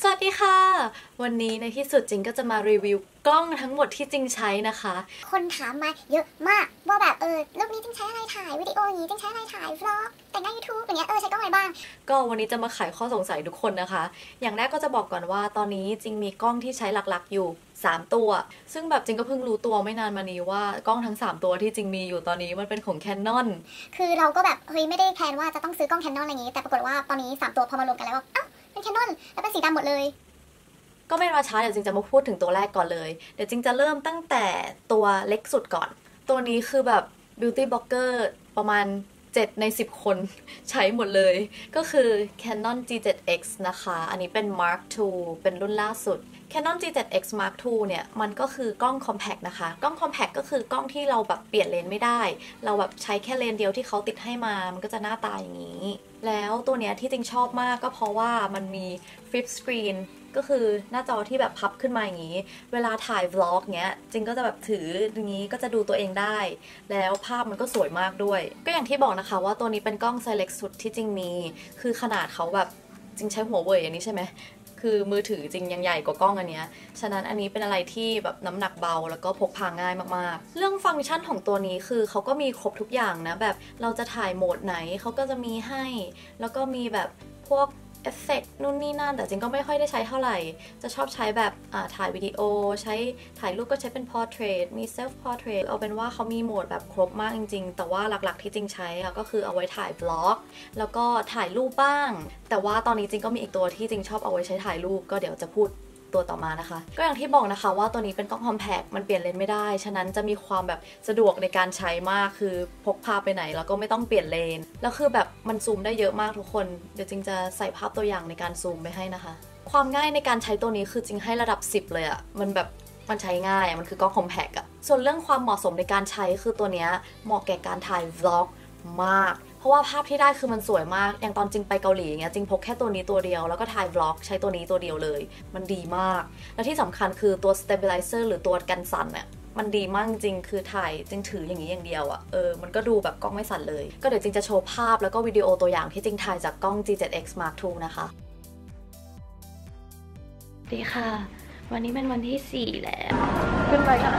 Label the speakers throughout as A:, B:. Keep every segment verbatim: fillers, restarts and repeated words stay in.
A: สวัสดีค่ะวันนี้ในที่สุดจริงก็จะมารีวิวกล้องทั้งหมดที่จริงใช้นะคะ
B: คนถามมาเยอะมากว่าแบบเออรูปนี้จริงใช้อะไรถ่ายวิดีโออย่างนี้จริงใช้อะไรถ่ายวล็อกแต่งหน้า ยูทูบ อย่างเงี้ยเออใช้กล้องอะไรบ้าง
A: ก็วันนี้จะมาไขข้อสงสัยทุกคนนะคะอย่างแรกก็จะบอกก่อนว่าตอนนี้จริงมีกล้องที่ใช้หลักๆอยู่สามตัวซึ่งแบบจริงก็เพิ่งรู้ตัวไม่นานมานี้ว่ากล้องทั้งสามตัวที่จริงมีอยู่ตอนนี้มันเป็นของ Canon
B: คือเราก็แบบเฮ้ยไม่ได้แพลนว่าจะต้องซื้อกล้อง Canon อะไรอย่างงี้แต่ปรากฏว่าตอนนี้สามตัวพอมารวมกันแล้วเอ้าเป็น Canon แล้วเป็นสีดำหมดเลย
A: ก็ไม่มาช้าเดี๋ยวจริงจะมาพูดถึงตัวแรกก่อนเลยเดี๋ยวจริงจะเริ่มตั้งแต่ตัวเล็กสุดก่อนตัวนี้คือแบบ beauty blogger ประมาณเจ็ดในสิบคนใช้หมดเลยก็คือ Canon จี เซเว่น เอ็กซ์ นะคะอันนี้เป็น มาร์ค ทู เป็นรุ่นล่าสุด Canon จี เซเว่น เอ็กซ์ มาร์ค ทู เนี่ยมันก็คือกล้อง compact นะคะกล้อง compact ก็คือกล้องที่เราแบบเปลี่ยนเลนส์ไม่ได้เราแบบใช้แค่เลนส์เดียวที่เขาติดให้มามันก็จะหน้าตาอย่างนี้แล้วตัวเนี้ยที่จริงชอบมากก็เพราะว่ามันมี flip screenก็คือหน้าจอที่แบบพับขึ้นมาอย่างนี้เวลาถ่ายวล็อกเงี้ยจริงก็จะแบบถืออย่างนี้ก็จะดูตัวเองได้แล้วภาพมันก็สวยมากด้วยก็อย่างที่บอกนะคะว่าตัวนี้เป็นกล้องไซส์เล็กสุดที่จริงมีคือขนาดเขาแบบจริงใช้หัวเว่ยอันนี้ใช่ไหมคือมือถือจริงยังใหญ่กว่ากล้องอันเนี้ยฉะนั้นอันนี้เป็นอะไรที่แบบน้ำหนักเบาแล้วก็พกพาง่ายมากๆเรื่องฟังก์ชันของตัวนี้คือเขาก็มีครบทุกอย่างนะแบบเราจะถ่ายโหมดไหนเขาก็จะมีให้แล้วก็มีแบบพวกเอฟเฟกต์นู่นนี่นั่นแต่จริงก็ไม่ค่อยได้ใช้เท่าไหร่จะชอบใช้แบบถ่ายวิดีโอใช้ถ่ายรูปก็ใช้เป็น portrait มี self portrait เอาเป็นว่าเขามีโหมดแบบครบมากจริงๆแต่ว่าหลักๆที่จริงใช้ก็คือเอาไว้ถ่ายบล็อกแล้วก็ถ่ายรูปบ้างแต่ว่าตอนนี้จริงก็มีอีกตัวที่จริงชอบเอาไว้ใช้ถ่ายรูปก็เดี๋ยวจะพูดตัวต่อมานะคะก็อย่างที่บอกนะคะว่าตัวนี้เป็นกล้อง compact มันเปลี่ยนเลนส์ไม่ได้ฉะนั้นจะมีความแบบสะดวกในการใช้มากคือพกพาไปไหนแล้วก็ไม่ต้องเปลี่ยนเลนส์แล้วคือแบบมันซูมได้เยอะมากทุกคนเดี๋ยวจริงจะใส่ภาพตัวอย่างในการซูมไปให้นะคะความง่ายในการใช้ตัวนี้คือจริงให้ระดับสิบเลยอะมันแบบมันใช้ง่ายมันคือกล้อง compact อะส่วนเรื่องความเหมาะสมในการใช้คือตัวนี้เหมาะแก่การถ่าย vlog มากเพราะว่าภาพที่ได้คือมันสวยมากอย่างตอนจริงไปเกาหลีอย่างเงี้ยจริงพกแค่ตัวนี้ตัวเดียวแล้วก็ถ่าย vlog ใช้ตัวนี้ตัวเดียวเลยมันดีมากและที่สำคัญคือตัว stabilizer หรือตัวกันสั่นเนี่ยมันดีมากจริงคือถ่ายจริงถืออย่างนี้อย่างเดียวอะเออมันก็ดูแบบกล้องไม่สั่นเลยก็เดี๋ยวจริงจะโชว์ภาพแล้วก็วิดีโอตัวอย่างที่จริงถ่ายจากกล้อง จี เซเว่น เอ็กซ์ มาร์ค ทู นะคะสวัสดีค่ะวันนี้เป็นวันที่สี่แล้วขึ้นไปค่ะ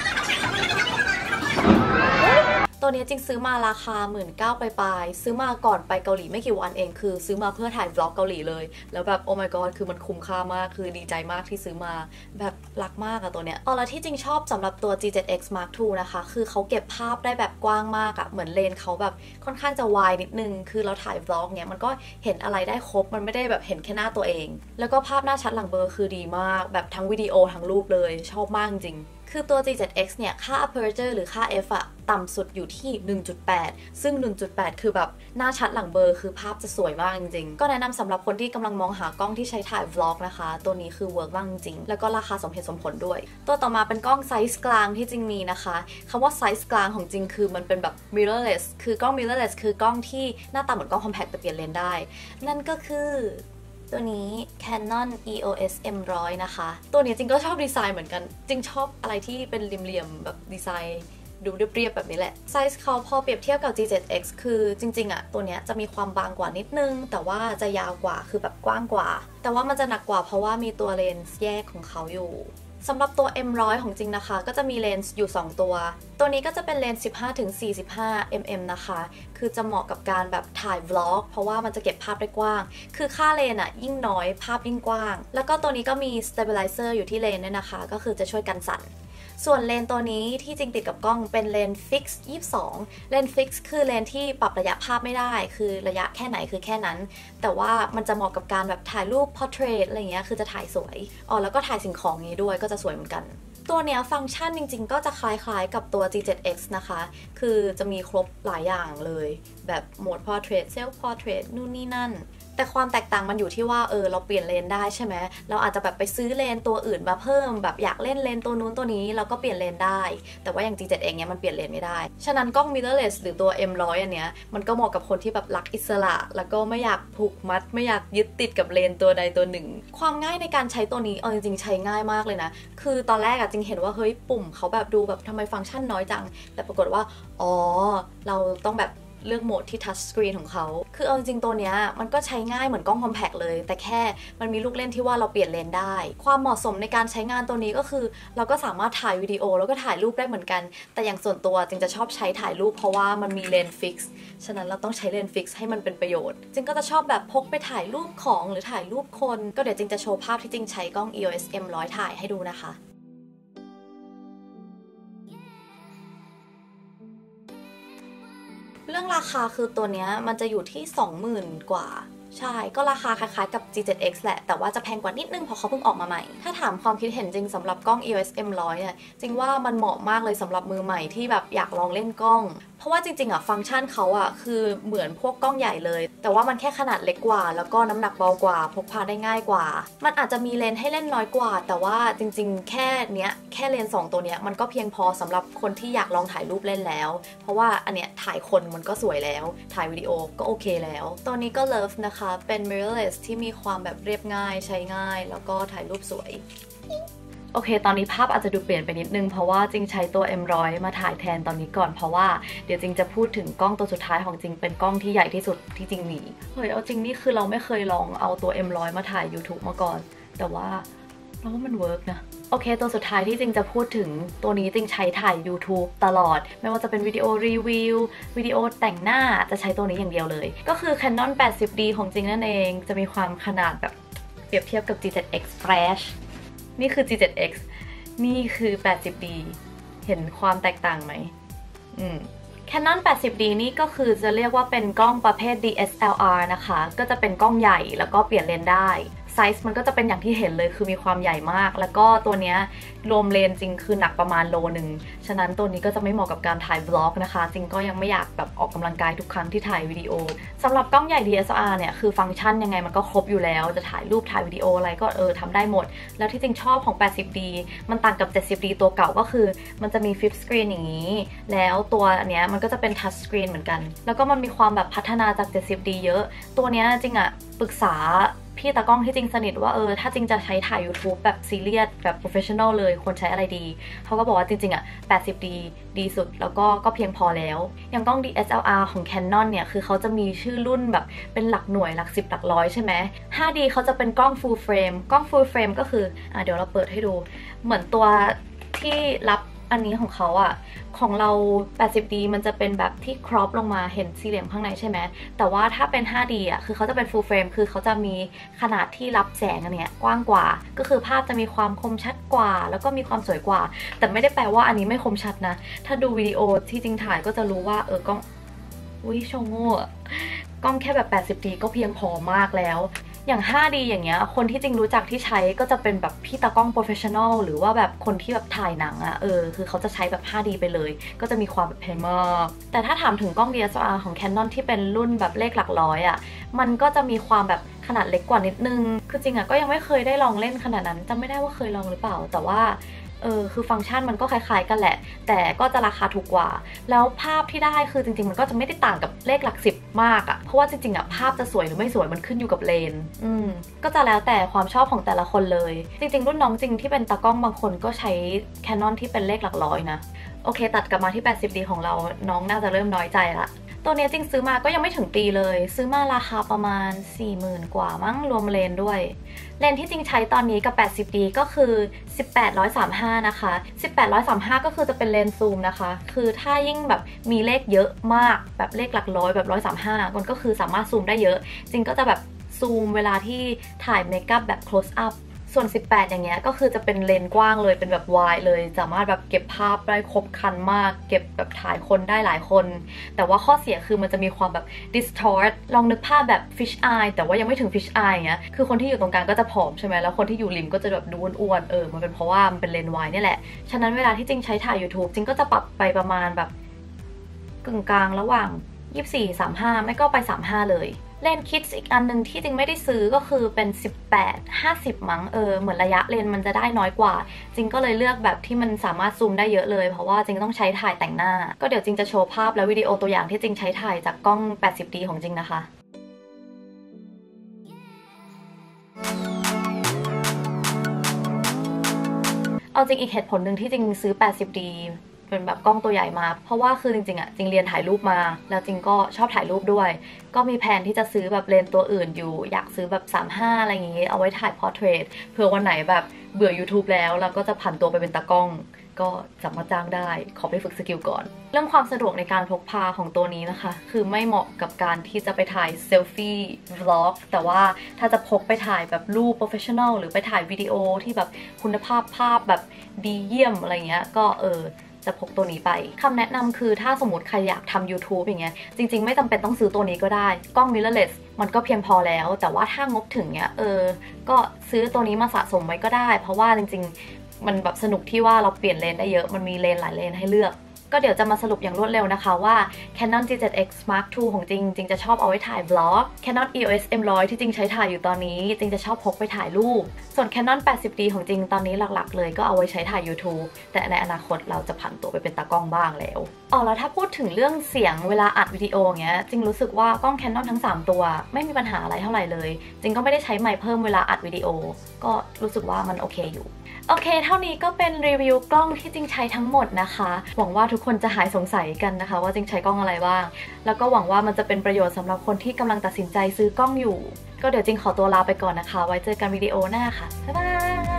A: ตัวนี้จริงซื้อมาราคา หนึ่งหมื่นเก้าพัน ปลายๆซื้อมาก่อนไปเกาหลีไม่กี่วันเองคือซื้อมาเพื่อถ่ายบล็อกเกาหลีเลยแล้วแบบโอ้ my god คือมันคุ้มค่ามากคือดีใจมากที่ซื้อมาแบบรักมากอะตัวเนี้ยอ๋อแล้วที่จริงชอบสำหรับตัว จี เซเว่น เอ็กซ์ มาร์ค ทู นะคะคือเขาเก็บภาพได้แบบกว้างมากอะเหมือนเลนเขาแบบค่อนข้างจะวายนิดนึงคือเราถ่ายบล็อกเนี้ยมันก็เห็นอะไรได้ครบมันไม่ได้แบบเห็นแค่หน้าตัวเองแล้วก็ภาพหน้าชัดหลังเบลอคือดีมากแบบทั้งวิดีโอทั้งรูปเลยชอบมากจริงคือตัว จี เซเว่น เอ็กซ์ เนี่ยค่า aperture หรือค่า f อะต่ำสุดอยู่ที่ หนึ่งจุดแปด ซึ่ง หนึ่งจุดแปด คือแบบหน้าชัดหลังเบลอคือภาพจะสวยมากจริงๆก็แนะนำสำหรับคนที่กำลังมองหากล้องที่ใช้ถ่าย vlog นะคะตัวนี้คือเวิร์กมากจริงแล้วก็ราคาสมเหตุสมผลด้วยตัวต่อมาเป็นกล้องไซส์กลางที่จริงมีนะคะคำว่าไซส์กลางของจริงคือมันเป็นแบบ mirrorless คือกล้อง mirrorless คือกล้องที่หน้าตาเหมือนกล้อง compact แต่เปลี่ยนเลนส์ได้นั่นก็คือตัวนี้ Canon อี โอ เอส เอ็ม หนึ่งร้อย นะคะตัวนี้จริงก็ชอบดีไซน์เหมือนกันจริงชอบอะไรที่เป็นเหลี่ยมๆแบบดีไซน์ดูเรียบๆแบบนี้แหละไซส์เขาพอเปรียบเทียบกับ จี เซเว่น เอ็กซ์ คือจริงๆอะตัวเนี้ยจะมีความบางกว่านิดนึงแต่ว่าจะยาวกว่าคือแบบกว้างกว่าแต่ว่ามันจะหนักกว่าเพราะว่ามีตัวเลนส์แยกของเขาอยู่สำหรับตัว เอ็ม หนึ่งร้อย ของจริงนะคะก็จะมีเลนส์อยู่สองตัวตัวนี้ก็จะเป็นเลนส์ สิบห้าถึงสี่สิบห้า มิลลิเมตร นะคะคือจะเหมาะกับการแบบถ่าย vlog เพราะว่ามันจะเก็บภาพได้กว้างคือค่าเลนอะยิ่งน้อยภาพยิ่งกว้างแล้วก็ตัวนี้ก็มี stabilizer อยู่ที่เลนด้วยนะคะก็คือจะช่วยกันสั่นส่วนเลนตัวนี้ที่จริงติดกับกล้องเป็นเลนฟิกซ์ยี่สิบสองเลนฟิกซ์คือเลนที่ปรับระยะภาพไม่ได้คือระยะแค่ไหนคือแค่นั้นแต่ว่ามันจะเหมาะกับการแบบถ่ายรูป portrait อะไรเงี้ยคือจะถ่ายสวยอ๋อแล้วก็ถ่ายสิ่งของนี้ด้วยก็จะสวยเหมือนกันตัวเนี้ยฟังก์ชันจริงๆก็จะคล้ายๆกับตัว จี เซเว่น เอ็กซ์ นะคะคือจะมีครบหลายอย่างเลยแบบโหมด portrait self portrait นู่นนี่นั่นแต่ความแตกต่างมันอยู่ที่ว่าเออเราเปลี่ยนเลนได้ใช่ไหมเราอาจจะแบบไปซื้อเลนตัวอื่นมาเพิ่มแบบอยากเล่นเลนตัวนู้นตัวนี้เราก็เปลี่ยนเลนได้แต่ว่าอย่าง จี เซเว่น เองเนี้ยมันเปลี่ยนเลนไม่ได้ฉะนั้นกล้อง mirrorless หรือตัว เอ็ม หนึ่งร้อย อันเนี้ยมันก็เหมาะกับคนที่แบบรักอิสระแล้วก็ไม่อยากผูกมัดไม่อยากยึดติดกับเลนตัวใดตัวหนึ่งความง่ายในการใช้ตัวนี้เออจริงๆใช้ง่ายมากเลยนะคือตอนแรกอะจริงเห็นว่าเฮ้ยปุ่มเขาแบบดูแบบทำไมฟังก์ชันน้อยจังแต่ปรากฏว่าอ๋อเราต้องแบบเลือกโหมดที่ touch screen ของเขาคือเอาจริงๆตัวเนี้ยมันก็ใช้ง่ายเหมือนกล้อง compact เลยแต่แค่มันมีลูกเล่นที่ว่าเราเปลี่ยนเลนได้ความเหมาะสมในการใช้งานตัวนี้ก็คือเราก็สามารถถ่ายวิดีโอแล้วก็ถ่ายรูปได้เหมือนกันแต่อย่างส่วนตัวจริงจะชอบใช้ถ่ายรูปเพราะว่ามันมีเลนส์ฟิกซ์ฉะนั้นเราต้องใช้เลนส์ฟิกซ์ให้มันเป็นประโยชน์จริงก็จะชอบแบบพกไปถ่ายรูปของหรือถ่ายรูปคนก็เดี๋ยวจริงจะโชว์ภาพที่จริงใช้กล้อง อี โอ เอส เอ็ม หนึ่งร้อย ถ่ายให้ดูนะคะเรื่องราคาคือตัวเนี้ยมันจะอยู่ที่ สองหมื่น กว่าใช่ก็ราคาคล้ายๆกับ จี เซเว่น เอ็กซ์ แหละแต่ว่าจะแพงกว่านิดนึงเพราะเขาเพิ่งออกมาใหม่ถ้าถามความคิดเห็นจริงสำหรับกล้อง อี โอ เอส เอ็ม หนึ่งร้อย เนี่ยจริงว่ามันเหมาะมากเลยสำหรับมือใหม่ที่แบบอยากลองเล่นกล้องเพราะว่าจริงๆอ่ะฟังก์ชันเขาอ่ะคือเหมือนพวกกล้องใหญ่เลยแต่ว่ามันแค่ขนาดเล็กกว่าแล้วก็น้ำหนักเบากว่าพกพาได้ง่ายกว่ามันอาจจะมีเลนส์ให้เล่นน้อยกว่าแต่ว่าจริงๆแค่เนี้ยแค่เลนส์สองตัวเนี้ยมันก็เพียงพอสำหรับคนที่อยากลองถ่ายรูปเล่นแล้วเพราะว่าอันเนี้ยถ่ายคนมันก็สวยแล้วถ่ายวิดีโอก็โอเคแล้วตัวนี้ก็ Love นะคะเป็น mirrorless ที่มีความแบบเรียบง่ายใช้ง่ายแล้วก็ถ่ายรูปสวยโอเคตอนนี้ภาพอาจจะดูเปลี่ยนไปนิดนึงเพราะว่าจริงใช้ตัว เอ็ม หนึ่งร้อย มาถ่ายแทนตอนนี้ก่อนเพราะว่าเดี๋ยวจริงจะพูดถึงกล้องตัวสุดท้ายของจริงเป็นกล้องที่ใหญ่ที่สุดที่จริงมีเฮ้ยเอาจริงนี่คือเราไม่เคยลองเอาตัว เอ็ม หนึ่งร้อย มาถ่าย YouTube มาก่อนแต่ว่าเราว่ามันเวิร์กนะโอเคตัวสุดท้ายที่จริงจะพูดถึงตัวนี้จริงใช้ถ่าย YouTube ตลอดไม่ว่าจะเป็นวิดีโอรีวิววิดีโอแต่งหน้าจะใช้ตัวนี้อย่างเดียวเลยก็คือ Canon แปดสิบดี ของจริงนั่นเองจะมีความขนาดแบบเปรียบเทียบกับ จี เซเว่น เอ็กซ์ Flash นี่คือ จี เซเว่น เอ็กซ์ นี่คือ แปดสิบดี เห็นความแตกต่างไหมอืม Canon แปดสิบดี นี่ก็คือจะเรียกว่าเป็นกล้องประเภท ดี เอส แอล อาร์ นะคะก็จะเป็นกล้องใหญ่แล้วก็เปลี่ยนเลนส์ได้ไซส์มันก็จะเป็นอย่างที่เห็นเลยคือมีความใหญ่มากแล้วก็ตัวเนี้ยรวมเลนจริงคือหนักประมาณโลนึงฉะนั้นตัวนี้ก็จะไม่เหมาะกับการถ่ายบล็อกนะคะจริงก็ยังไม่อยากแบบออกกำลังกายทุกครั้งที่ถ่ายวิดีโอสำหรับกล้องใหญ่ ดี เอส แอล อาร์ เนี่ยคือฟังก์ชันยังไงมันก็ครบอยู่แล้วจะถ่ายรูปถ่ายวิดีโออะไรก็เออทำได้หมดแล้วที่จริงชอบของ แปดสิบดี มันต่างกับ เจ็ดสิบดี ตัวเก่าก็คือมันจะมี ฟิป สกรีน อย่างนี้แล้วตัวเนี้ยมันก็จะเป็น ทัช สกรีน เหมือนกันแล้วก็มันมีความแบบพัฒนาจาก เจ็ดสิบดี เยอะตัวเนี้ยจริงอะปรึกษาพี่ตากล้องที่จริงสนิทว่าเออถ้าจริงจะใช้ถ่าย YouTube แบบซีเรียสแบบ โปรเฟชชั่นอล เลยควรใช้อะไรดีเขาก็บอกว่าจริงๆอ่ะ แปดสิบดี ดีสุดแล้วก็ก็เพียงพอแล้วอย่างกล้อง ดี เอส แอล อาร์ ของ Canon เนี่ยคือเขาจะมีชื่อรุ่นแบบเป็นหลักหน่วยหลักสิบหลักร้อยใช่ไหม ห้าดี เขาจะเป็นกล้อง full frame กล้อง full frame ก็คืออ่ะเดี๋ยวเราเปิดให้ดูเหมือนตัวที่รับอันนี้ของเขาอะของเรา แปดสิบดี มันจะเป็นแบบที่ครอปลงมาเห็นสี่เหลี่ยมข้างในใช่ไหมแต่ว่าถ้าเป็น ห้าดี อะคือเขาจะเป็น full frame คือเขาจะมีขนาดที่รับแสงอันเนี้ยกว้างกว่าก็คือภาพจะมีความคมชัดกว่าแล้วก็มีความสวยกว่าแต่ไม่ได้แปลว่าอันนี้ไม่คมชัดนะถ้าดูวิดีโอที่จริงถ่ายก็จะรู้ว่าเออกล้องอุ้ยโชว์โง่กล้องแค่แบบ แปดสิบดี ก็เพียงพอมากแล้วอย่าง ห้าดี อย่างเงี้ยคนที่จริงรู้จักที่ใช้ก็จะเป็นแบบพี่ตากล้องโปรเฟชชั่นอลหรือว่าแบบคนที่แบบถ่ายหนังอะเออคือเขาจะใช้แบบ ห้าดี ไปเลยก็จะมีความแบบแพงมากแต่ถ้าถามถึงกล้อง ดี เอส แอล อาร์ ของ Canon ที่เป็นรุ่นแบบเลขหลักร้อยอะมันก็จะมีความแบบขนาดเล็กกว่านิดนึงคือจริงอะก็ยังไม่เคยได้ลองเล่นขนาดนั้นจำไม่ได้ว่าเคยลองหรือเปล่าแต่ว่าเออคือฟังก์ชันมันก็คล้ายๆกันแหละแต่ก็จะราคาถูกกว่าแล้วภาพที่ได้คือจริงๆมันก็จะไม่ได้ต่างกับเลขหลักสิบมากอะเพราะว่าจริงๆอะภาพจะสวยหรือไม่สวยมันขึ้นอยู่กับเลนอืมก็จะแล้วแต่ความชอบของแต่ละคนเลยจริงๆรุ่นน้องจริงที่เป็นตากล้องบางคนก็ใช้ Canon ที่เป็นเลขหลักร้อยนะโอเคตัดกลับมาที่ แปดสิบดี ของเราน้องน่าจะเริ่มน้อยใจละตัวนี้จริงซื้อมาก็ยังไม่ถึงปีเลยซื้อมาราคาประมาณ สี่หมื่น กว่ามั้งรวมเลนด้วยเลนที่จริงใช้ตอนนี้กับ แปดสิบดี ก็คือ สิบแปด สามสิบห้า นะคะ สิบแปด สามสิบห้า ก็คือจะเป็นเลนซูมนะคะคือถ้ายิ่งแบบมีเลขเยอะมากแบบเลขหลักร้อยแบบหนึ่งร้อยสามสิบห้ามันก็คือสามารถซูมได้เยอะจริงก็จะแบบซูมเวลาที่ถ่ายเมคอัพแบบ close upส่วนสิบแปดอย่างเงี้ยก็คือจะเป็นเลนกว้างเลยเป็นแบบ wide เลยสามารถแบบเก็บภาพได้ครบครันมากเก็บแบบถ่ายคนได้หลายคนแต่ว่าข้อเสียคือมันจะมีความแบบ distort ลองนึกภาพแบบ fish eye แต่ว่ายังไม่ถึง fish eye เงี้ยคือคนที่อยู่ตรงกลางก็จะผอมใช่ไหมแล้วคนที่อยู่ริมก็จะแบบดูอ้วนๆเออมันเป็นเพราะว่ามันเป็นเลน wide นี่แหละฉะนั้นเวลาที่จริงใช้ถ่าย YouTube จริงก็จะปรับไปประมาณแบบกึ่งกลางระหว่างยี่สิบสี่ สามสิบห้าไม่ก็ไปสามสิบห้าเลยเลนส์คิดอีกอันนึงที่จริงไม่ได้ซื้อก็คือเป็นสิบแปด ห้าสิบมั้งเออเหมือนระยะเลนส์มันจะได้น้อยกว่าจริงก็เลยเลือกแบบที่มันสามารถซูมได้เยอะเลยเพราะว่าจริงต้องใช้ถ่ายแต่งหน้าก็เดี๋ยวจริงจะโชว์ภาพและวิดีโอตัวอย่างที่จริงใช้ถ่ายจากกล้อง แปดสิบดี ของจริงนะคะเอาจริงอีกเหตุผลหนึ่งที่จริงซื้อ แปดสิบดีเป็นแบบกล้องตัวใหญ่มาเพราะว่าคือจริงๆอะจริงเรียนถ่ายรูปมาแล้วจริงก็ชอบถ่ายรูปด้วยก็มีแผนที่จะซื้อแบบเลนส์ตัวอื่นอยู่อยากซื้อแบบสามสิบห้าอะไรอย่างงี้เอาไว้ถ่ายพอร์เทรตเผื่อวันไหนแบบเบื่อ YouTube แล้วแล้วก็จะผันตัวไปเป็นตากล้องก็สามารถจ้างได้ขอไปฝึกสกิลก่อนเรื่องความสะดวกในการพกพาของตัวนี้นะคะคือไม่เหมาะกับการที่จะไปถ่ายเซลฟี่วล็อกแต่ว่าถ้าจะพกไปถ่ายแบบรูปโปรเฟชชั่นอลหรือไปถ่ายวิดีโอที่แบบคุณภาพภาพแบบดีเยี่ยมอะไรเงี้ยก็เออจะพกตัวนี้ไปคำแนะนำคือถ้าสมมติใครอยากทำ YouTube อย่างเงี้ยจริงๆไม่จำเป็นต้องซื้อตัวนี้ก็ได้กล้อง mirrorless มันก็เพียงพอแล้วแต่ว่าถ้างบถึงเนี้ยเออก็ซื้อตัวนี้มาสะสมไว้ก็ได้เพราะว่าจริงๆมันแบบสนุกที่ว่าเราเปลี่ยนเลนได้เยอะมันมีเลนหลายเลนให้เลือกก็เดี๋ยวจะมาสรุปอย่างรวดเร็วนะคะว่า Canon จี เซด เอ็กซ์ Mark ทู ของจริงจริงจะชอบเอาไว้ถ่าย vlog Canon อี โอ เอส เอ็ม หนึ่งร้อย ที่จริงใช้ถ่ายอยู่ตอนนี้จริงจะชอบพกไปถ่ายรูปส่วน Canon แปดสิบดี ของจริงตอนนี้หลักๆเลยก็เอาไว้ใช้ถ่าย YouTube แต่ในอนาคตเราจะผันตัวไปเป็นตากล้องบ้างแล้วอ๋อแล้วถ้าพูดถึงเรื่องเสียงเวลาอัดวิดีโอเงี้ยจริงรู้สึกว่ากล้อง Canon ทั้งสามตัวไม่มีปัญหาอะไรเท่าไหร่เลยจริงก็ไม่ได้ใช้ไมค์เพิ่มเวลาอัดวิดีโอก็รู้สึกว่ามันโอเคอยู่โอเคเท่านี้ก็เป็นรีวิวกล้องที่จริงใช้ทั้งหมดนะคะหวังว่าทุกคนจะหายสงสัยกันนะคะว่าจริงใช้กล้องอะไรบ้างแล้วก็หวังว่ามันจะเป็นประโยชน์สำหรับคนที่กำลังตัดสินใจซื้อกล้องอยู่ก็เดี๋ยวจริงขอตัวลาไปก่อนนะคะไว้เจอกันวิดีโอหน้าค่ะบ๊ายบาย